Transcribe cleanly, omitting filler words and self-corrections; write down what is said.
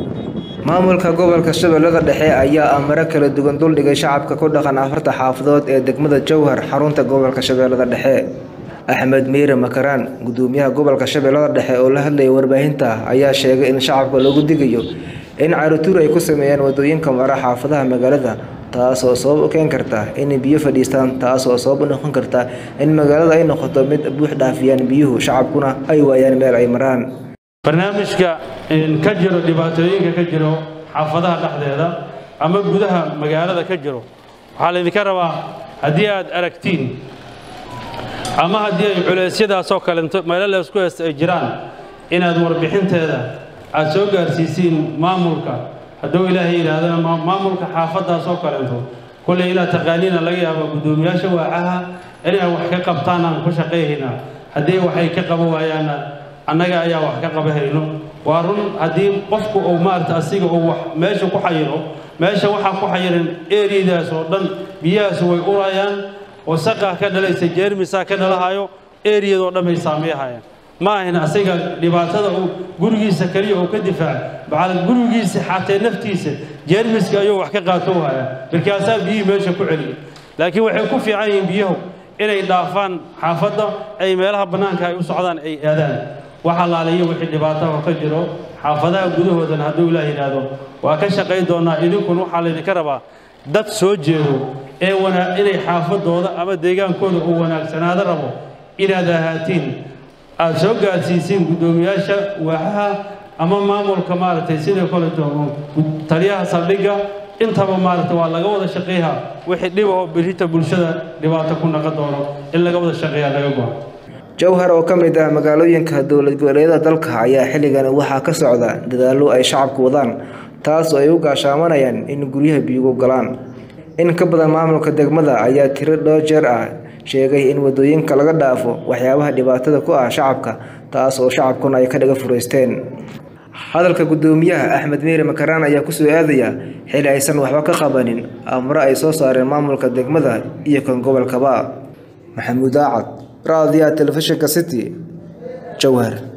Maamulka Gobolka Shabellada Dhexe ayaa amaro kala duwan Duldhigay Shacabka ku dhaqan afarta xaafadood ee degmada Jowhar xarunta Gobolka Shabellada Dhexe. Axmed Miire Makaraan gudoomiyaha Gobolka Shabellada Dhexe oo la hadlay warbaahinta ayaa sheegay in shacabka lagu digayo in caruur ay ku sameeyaan wadooyinka mara xaafadaha magaalada taas oo sabab u keen karta in biyo fadhiistaan taas oo sabab u noqon karta in magaalada ay noqoto mid buux dhaafiyaan biyuhu shacabkuna ay waayaan meel ay maraan. barnaamijka ka jiro dhibaatooyinka ka jiro xaafadaha dhexdeeda ama gudaha magaalada ka jiro waxa la idinka rabaa hadii aad aragtiin ama hadii ay culeysyadaas oo kale meel la isku heystay ay jiraan inaad warbixinteeda aad soo gaarsiisiin maamulka haduu Ilaahay yiraahdo maamulka xaafadaas oo kale kulli ila taqaaniina laga yaabo gudoomiyaasha waacaha inay wax ka qabtaan aan ku shaqeeyna hadii waxay ka qabo waayaan annaga ayaa wax ka qabahayno waa run hadii qofku uu maarta asiga uu wax meesha ku xayiro meesha waxa ku xayiran eeridaas oo dhan biyaas way urayaan oo saqa ka dhalaysa jeermisa ka dhalahayo eeriyada oo dhan ay saameeyaan ma ahna asiga dhibaatada uu gurigiisa kaliya oo ka difaac bacala gurigiisa xataa naftiisa jeermiska ayuu wax ka qaato waaya markaas biyo meesha ku celiyo laakiin waxay ku fiican yihiin biyaha inay dhaafaan xaafada ay meelaha banaanka ay u socdaan ay aadaan waxa laalayo wixii dhibaato ka jiro xaafadaha gudahoodan haduu Ilaahay yiraahdo waa ka shaqeyn doonaa idinkuna waxa la idinka rabaa dad soo jeedo ee inay xaafadooda ama deegaankooda u wanaagsanaada rabo inaad ahaatiin aad soo gaarsiisiin gudoomiyaasha waaxaha ama maamulka maartay sidoo kale taliyaha saldhiga intaba maartay waa laga wada shaqeeyaa wixii dhibo birita bulshada dhibaato ku noqon doono in laga wada shaqeeyaa laga go'o Jowhar oo kamid ah magaalooyinka dawlad goboleedyada dalka ayaa xilligan waxa ka socda dadaalo ay shacabku wadaan taas oo ay u gaashaamanayaan in guryaha biyo galaan in ka badan maamulka degmada ayaa tiro dhowr jeer ah sheegay in wadooyinka laga dhaafo waxyaabaha dhibaatada ku ah shacabka taas oo shacabkuna ay ka dhaga fureysteen hadalka gudoomiyaha Axmed Miire Makaraan ayaa ku soo aadaya xil aysan waxba ka qabanin amro ay soo saareen maamulka degmada iyo kan gobolkaba Maxamuud Daacad raadiyaha telefishinka City Jowhar.